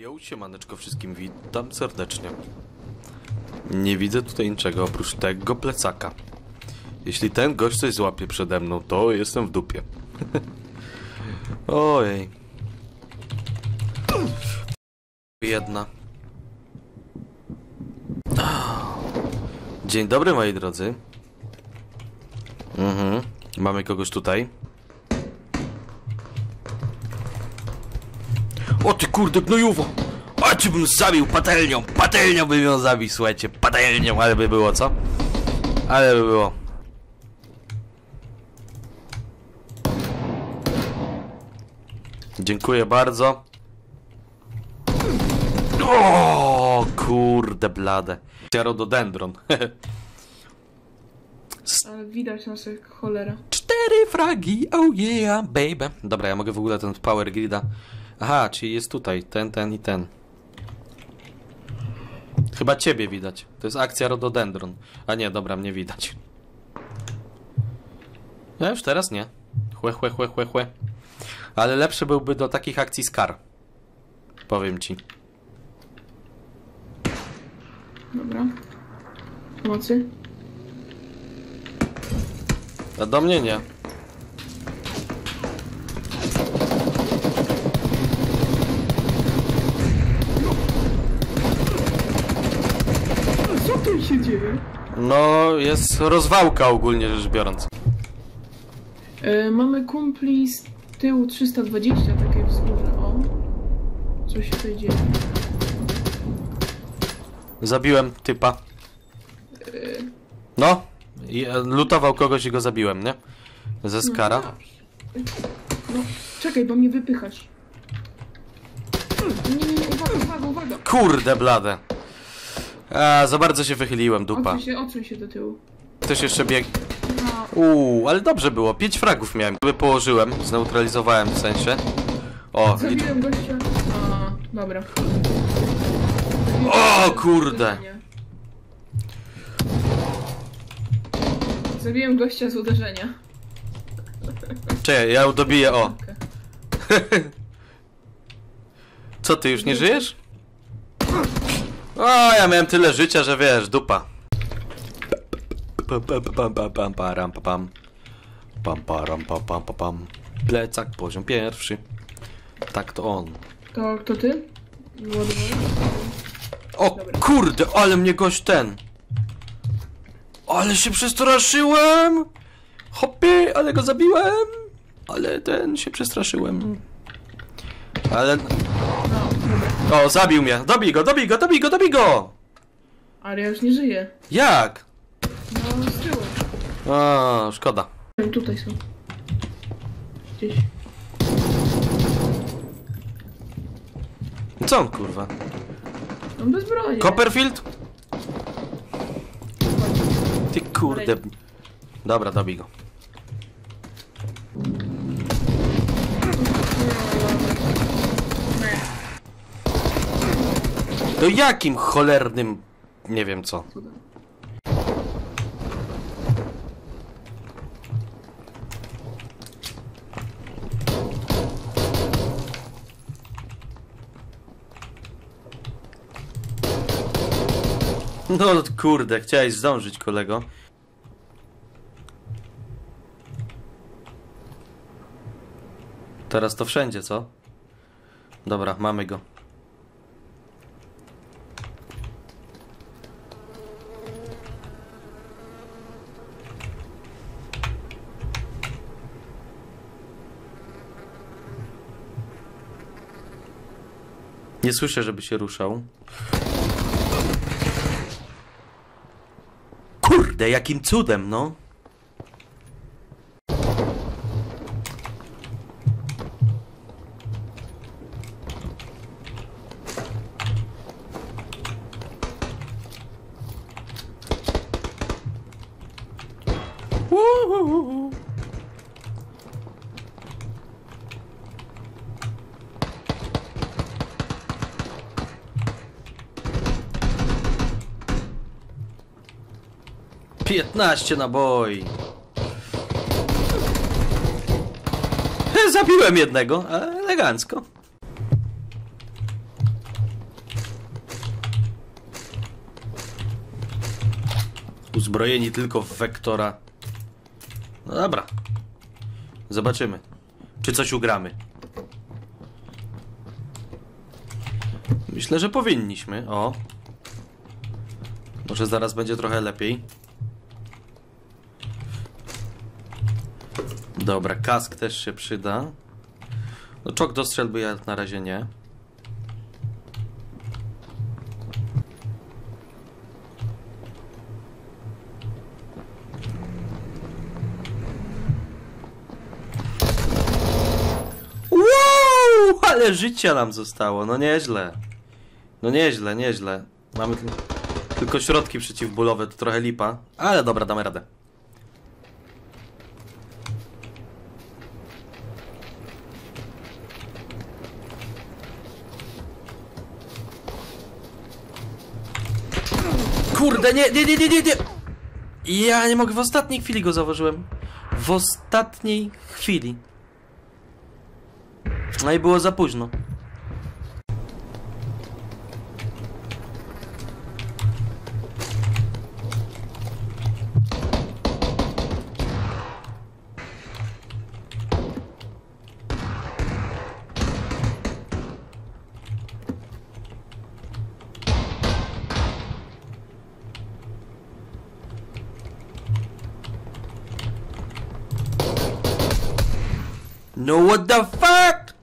Jo, siemaneczko wszystkim, witam serdecznie. Nie widzę tutaj niczego oprócz tego plecaka. Jeśli ten gość coś złapie przede mną, to jestem w dupie. Ojej. Jedna. Dzień dobry, moi drodzy. Mamy kogoś tutaj. O ty kurde gnojuwo! O ci bym zabił patelnią! Patelnią bym ją zabił, słuchajcie, patelnią, ale by było, co? Ale by było. Dziękuję bardzo. O kurde blade. Rododendron. Ale widać nas jak cholera. 4 fragi, oh yeah, baby. Dobra, ja mogę w ogóle ten power grida. Aha, czyli jest tutaj, ten i ten. Chyba ciebie widać. To jest akcja Rododendron. A nie, dobra, mnie widać. No już teraz nie. Chłe. Ale lepszy byłby do takich akcji Scar. Powiem ci. Dobra. Pomocy? A do mnie nie. Co tu się dzieje? No, jest rozwałka ogólnie rzecz biorąc. Mamy kumpli z tyłu 320, takie wzgórze. O. Co się tutaj dzieje? Zabiłem typa. No. Lutował kogoś i go zabiłem, nie? Ze Skara. No, czekaj, bo mnie wypychasz. Nie, uwaga. Kurde blade. A, za bardzo się wychyliłem, dupa. Odsuń się do tyłu. Ktoś jeszcze biegł. No. Ale dobrze było. 5 fragów miałem. Położyłem, zneutralizowałem w sensie. O, zabiłem gościa. A, dobra. O kurde. Zabiłem gościa z uderzenia. Czekaj, ja ją dobiję, o. Co, ty już nie żyjesz? O, ja miałem tyle życia, że wiesz, dupa. Plecak, poziom pierwszy. Tak to on. To kto ty? O kurde, ale mnie gość ten. Ale się przestraszyłem. Hopie, ale go zabiłem. Ale ten się przestraszyłem. Ale... O, zabił mnie. Dobij go! Ale ja już nie żyję. Jak? No, z tyłu. O, szkoda. Tutaj są. Gdzieś. Co on, kurwa? On bez broni. Copperfield? Ty kurde. Dobra, dobij go. To jakim cholernym... Nie wiem co. No kurde, chciałeś zdążyć, kolego. Teraz to wszędzie, co? Dobra, mamy go. Nie słyszę, żeby się ruszał. Kurde, jakim cudem, no. Piętnaście naboi. Zabiłem jednego, elegancko. Uzbrojeni tylko w Wektora. No dobra. Zobaczymy, czy coś ugramy. Myślę, że powinniśmy. O. Może zaraz będzie trochę lepiej. Dobra, kask też się przyda. No czok do strzelby ja na razie nie. Wow, ale życia nam zostało, no nieźle. No nieźle, nieźle. Mamy tylko środki przeciwbólowe, to trochę lipa. Ale dobra, damy radę. Kurde, nie. Ja nie mogę, w ostatniej chwili go zauważyłem. W ostatniej chwili. No i było za późno. No what the fuck?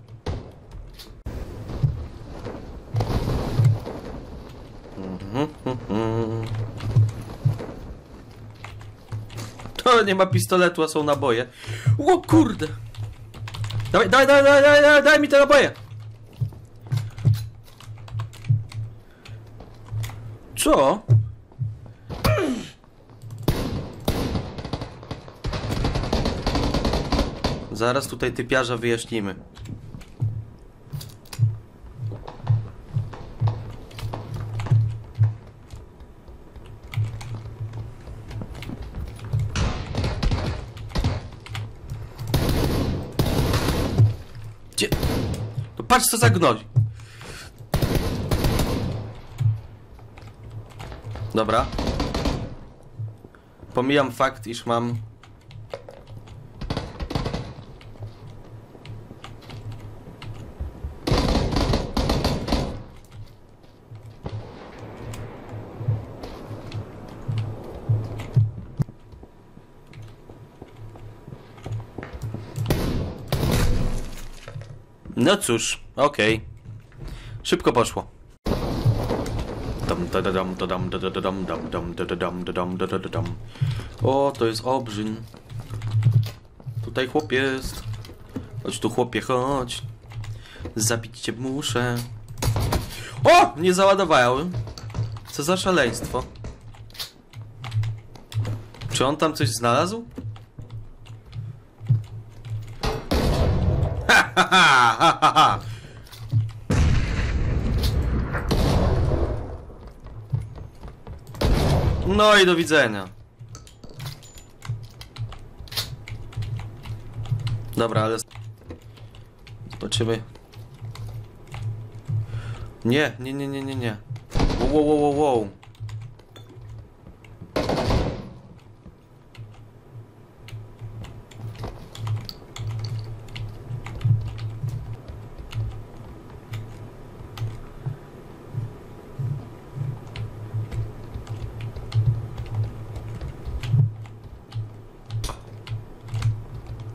To nie ma pistoletu, a są naboje. O kurde. Daj mi te naboje. Co? Zaraz tutaj typiarza wyjaśnimy. Gdzie? To patrz co za gnoj. Dobra. Pomijam fakt, iż mam... No cóż, okej. Szybko poszło. O, to jest obrzyn. Tutaj chłop jest. Chodź tu chłopie, chodź. Zabić cię muszę. O! Nie załadowałem. Co za szaleństwo. Czy on tam coś znalazł? Ha. No i do widzenia. Dobra, ale... Zobaczymy. Nie. Wow.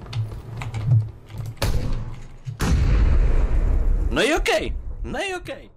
No i okej.